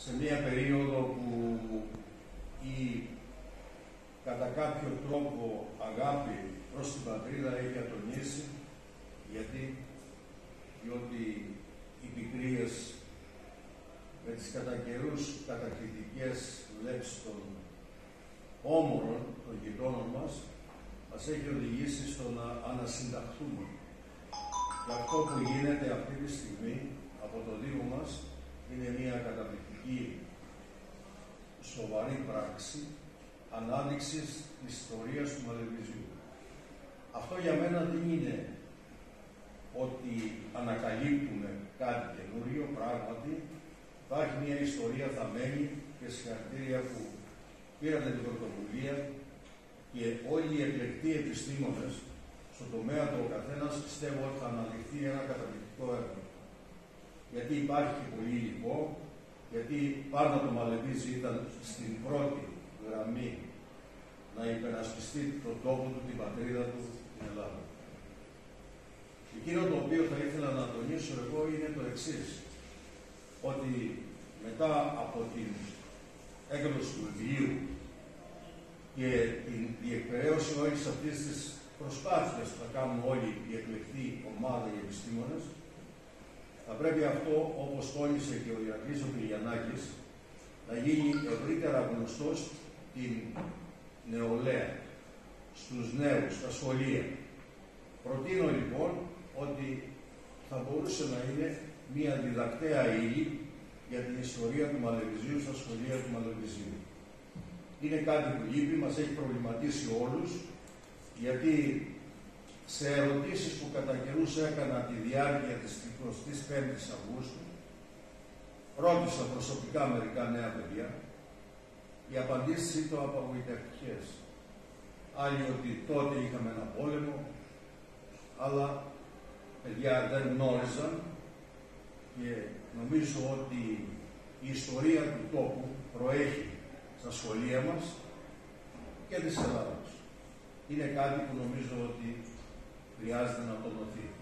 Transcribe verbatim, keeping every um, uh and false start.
σε μία περίοδο που η κατά κάποιο τρόπο αγάπη προς την πατρίδα έχει ατονίσει, γιατί διότι οι πικρίες με τις κατά καιρούς κατακριτικές λέξεις των όμορων, των γειτόνων μας, μας έχει οδηγήσει στο να ανασυνταχθούμε. Και αυτό που γίνεται αυτή τη στιγμή από το Δήμο μας είναι μια καταπληκτική σοβαρή πράξη ανάδειξης της ιστορίας του Μαλεβιζιού. Αυτό για μένα δεν είναι ότι ανακαλύπτουμε κάτι καινούριο, πράγματι υπάρχει μια ιστορία θαμμένη και συγχαρητήρια που πήρατε την πρωτοβουλία και όλοι οι εκλεκτοί επιστήμονες στον τομέα του ο καθένας πιστεύω ότι θα αναδειχθεί ένα καταπληκτικό έργο. Γιατί υπάρχει και πολύ υλικό, γιατί πάντα το Μαλεβίζι ήταν στην πρώτη γραμμή να υπερασπιστεί τον τόπο του, την πατρίδα του, την Ελλάδα. Εκείνο το οποίο θα ήθελα να τονίσω εγώ είναι το εξής, ότι μετά από την έκδοση του βιβλίου και την διεκπαιρέωση όλης αυτής της προσπάθειας που θα κάνουν όλοι οι εκλεκτοί ομάδα, οι επιστήμονες, θα πρέπει αυτό, όπως τόνισε και ο Ηρακλής ο Κυλιανάκης, να γίνει ευρύτερα γνωστός την νεολαία, στους νέους, στα σχολεία. Προτείνω λοιπόν ότι θα μπορούσε να είναι μια διδακτέα ύλη για την ιστορία του Μαλεβιζίου στα σχολεία του Μαλεβιζίου. Είναι κάτι που λείπει, μας έχει προβληματίσει όλους, γιατί σε ερωτήσεις που κατά καιρούς έκανα τη διάρκεια της εικοστής πέμπτης Αυγούστου, ρώτησα προσωπικά μερικά νέα παιδιά, οι απαντήσεις ήταν απογοητευτικές. Άλλοι ότι τότε είχαμε ένα πόλεμο, αλλά παιδιά δεν γνώριζαν και νομίζω ότι η ιστορία του τόπου προέχει στα σχολεία μας και της Ελλάδας. Είναι κάτι που νομίζω ότι χρειάζεται να τονωθεί.